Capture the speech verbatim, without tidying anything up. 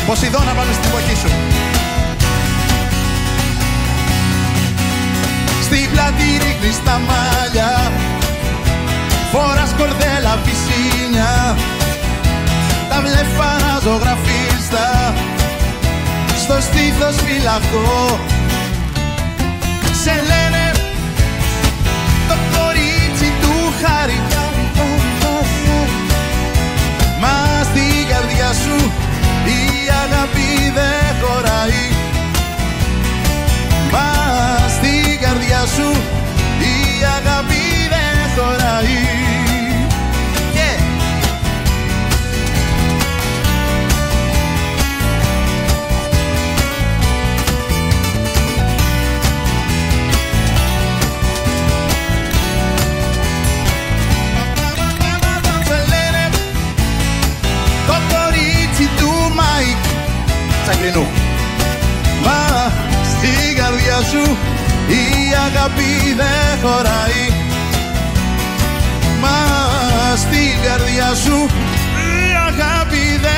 Ποσειδώνα, πάμε στην εποχή σου. Στην πλάτη ρίχνεις τα μάλια, φοράς κορδέλα πισίνια, τα βλέφαρα ζωγραφίστα, στο στήθος φυλακό. Σε λένε το κορίτσι του Χάρη, μα στην καρδιά σου η αγάπη δεν χωράει. Μα στην καρδιά σου η αγάπη δεν χωράει. Yeah. Τσακρινού. Μα στην καρδιά σου η αγάπη δεν χωράει. Μα στην καρδιά σου η αγάπη δεν